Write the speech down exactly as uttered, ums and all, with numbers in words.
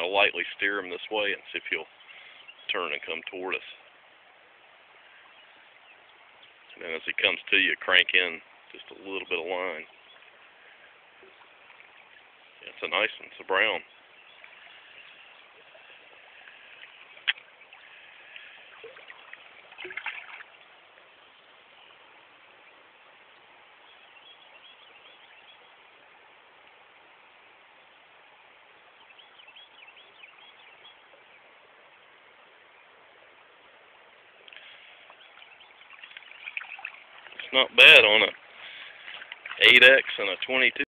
of lightly steer him this way and see if he'll turn and come toward us. And then as he comes to you, crank in just a little bit of line. It's a nice one. It's a brown. It's not bad on a eight X and a twenty-two.